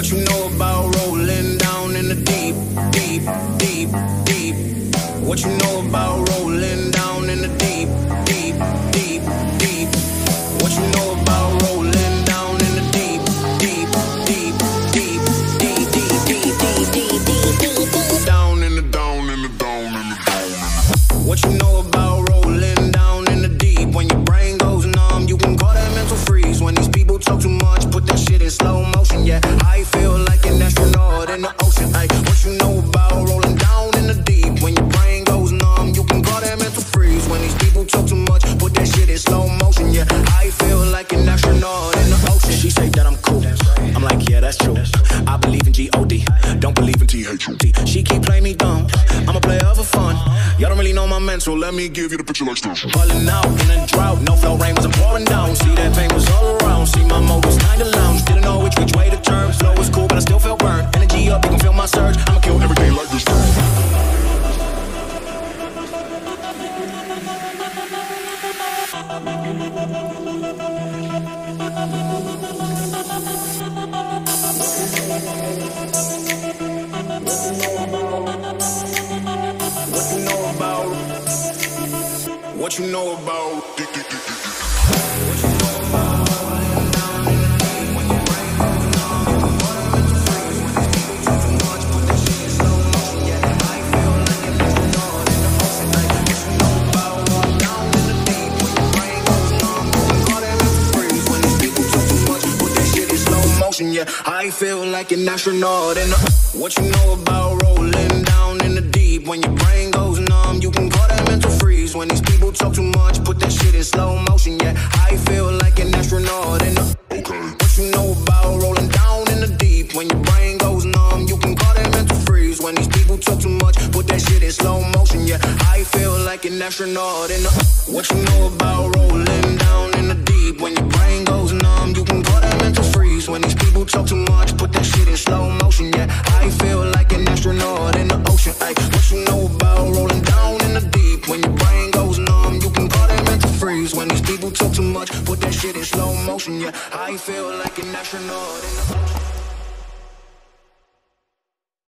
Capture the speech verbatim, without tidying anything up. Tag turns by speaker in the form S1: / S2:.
S1: What you know about rolling down in the deep, deep, deep, deep? What you know about rolling down in the deep, deep, deep, deep? What you know about rolling down in the deep, deep, deep, deep, deep, deep, deep, deep, deep, deep, deep, down in the down in the down in the down. What you know about rolling down in the deep? When your brain goes numb, you can call that mental freeze. When these people talk too much, put that shit in slow motion. Yeah, I feel like an astronaut in the ocean. Ay, what you know about rolling down in the deep? When your brain goes numb, you can call that mental freeze. When these people talk too much, put that shit in slow motion. Yeah, I feel like an astronaut in the ocean. She say that I'm cool. I'm like, yeah, that's true. I believe in G O D, don't believe in T H U T. She keep playing me dumb. I'm a player for fun. Y'all don't really know my mental. Let me give you the picture like this. Falling out in a drought, no flow, rain wasn't pouring down. See that pain was all around. See my mode was kinda lounge. Didn't know which which way to turn. Flow was cool, but I still felt burned. Energy up, you can feel my surge. I'ma kill everything like this. What you know about? What you know about? What you know about rolling down in the deep? When your brain goes numb, you can call it mental freeze. When these people talk too much, put that shit in slow motion. Yeah, I feel like an astronaut in the ocean. Like, what you know about rolling down in the deep? When your brain goes numb, you can call that mental freeze. When these people talk too much, put that shit in slow motion. Yeah, I feel like an astronaut in the. What you know about rolling down in the deep? When your brain goes numb, you can call that mental freeze. When these people talk too much, put that shit in slow motion. Yeah, I feel like an astronaut in the. Okay. What you know about rolling down in the deep? When your brain goes numb, you can call that mental freeze. When these people talk too much, put that shit in slow motion. Yeah, I feel like an astronaut in the. What you know about rolling down in the deep? When your brain goes numb, you can call that mental freeze. When these people talk too much, put that shit in slow motion. Yeah, I feel like an astronaut in the ocean. Ay, what you know about rolling down in the deep? When your brain goes numb, you can call that mental freeze. When these people talk too much, put that shit in slow motion. Yeah, I feel like an astronaut in the